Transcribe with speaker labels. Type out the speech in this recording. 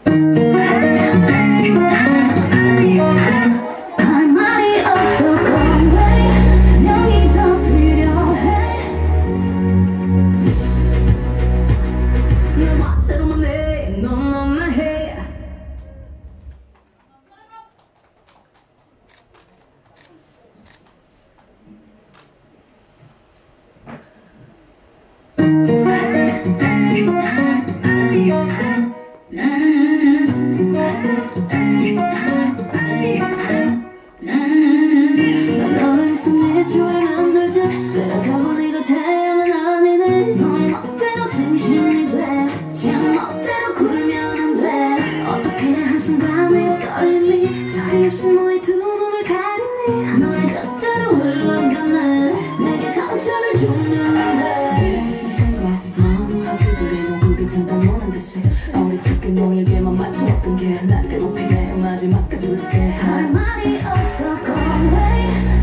Speaker 1: 할 말이 없어 Conway 설명이 더 필요해 내 멋대로만 해 넌 너만 해 너를 숨겨줄 만들지 그렇다고 네가 태양은 아니네 너의 멋대로 중심이 돼제 멋대로 굴면 안 돼 어떻게 한순간에 떨리니 소리 없이 너의 두 눈을 가리니 너의 뜻대로 흘러가네 내게 상처를 주면 안돼네 생각 마음 하트들이 뭐 그게 된다는 듯이 어리석게 너에게만 맞춰왔던 게 날개 높이 내 마지막까지 볼게 할 말이 없어 Conway